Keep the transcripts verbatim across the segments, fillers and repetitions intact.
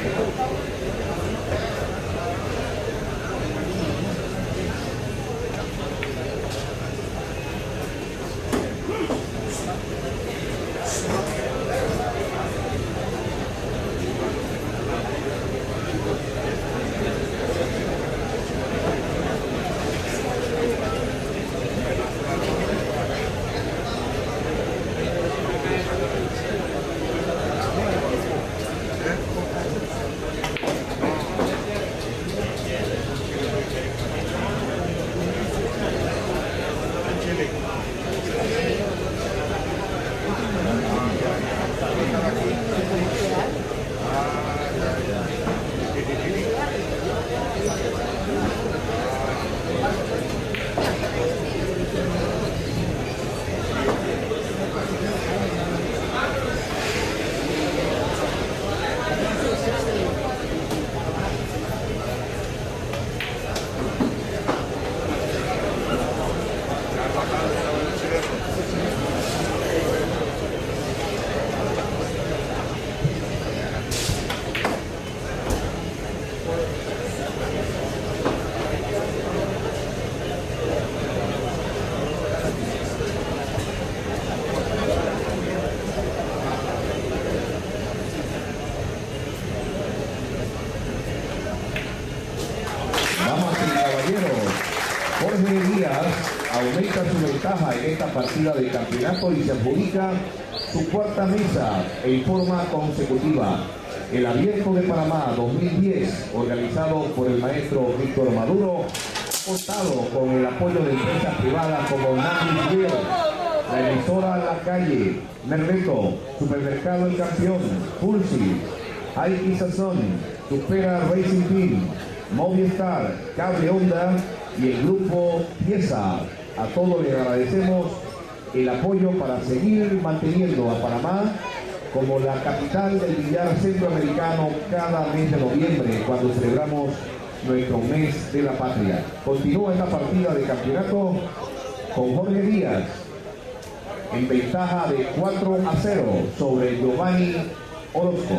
Jorge Díaz aumenta su ventaja en esta partida de campeonato y se adjudica su cuarta mesa en forma consecutiva. El Abierto de Panamá dos mil diez, organizado por el maestro Víctor Maduro, contado con el apoyo de empresas privadas como Nashville Beer, la emisora La Calle, Merleto, Supermercado El Campeón, Pulsi, Aiki Sazón, Supera Racing Team, Movistar, Cable Onda y el grupo Pieza. A todos les agradecemos el apoyo para seguir manteniendo a Panamá como la capital del billar centroamericano cada mes de noviembre, cuando celebramos nuestro mes de la patria. Continúa esta partida de campeonato con Jorge Díaz en ventaja de cuatro a cero sobre Giovanni Orozco.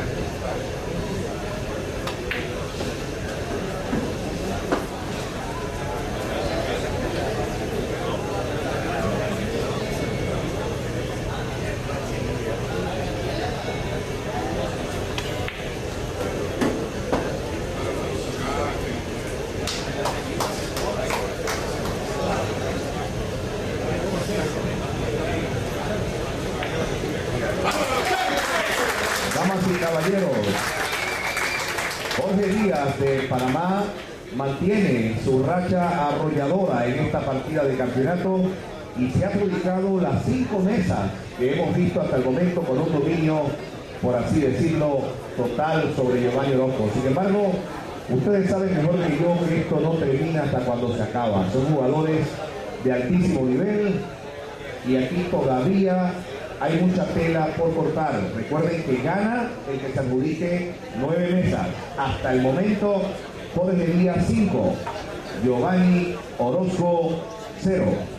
Damas y caballeros, Jorge Díaz de Panamá mantiene su racha arrolladora en esta partida de campeonato y se ha adjudicado las cinco mesas que hemos visto hasta el momento con un dominio, por así decirlo, total sobre Giovanni Orozco. Sin embargo, ustedes saben mejor que yo que esto no termina hasta cuando se acaba. Son jugadores de altísimo nivel y aquí todavía hay mucha tela por cortar. Recuerden que gana el que se adjudique nueve mesas. Hasta el momento, Jorge Díaz cinco, Giovanni Orozco cero.